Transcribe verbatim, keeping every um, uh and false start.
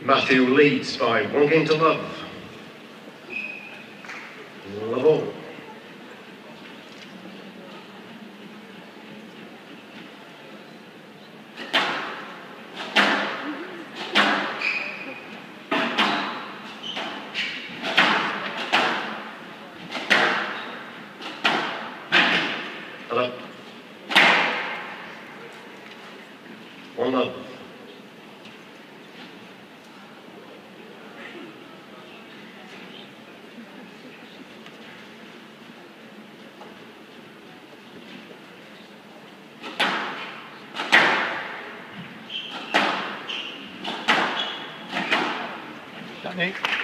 Matthew leads by one game to love. Love all. Hello. One love. Danny.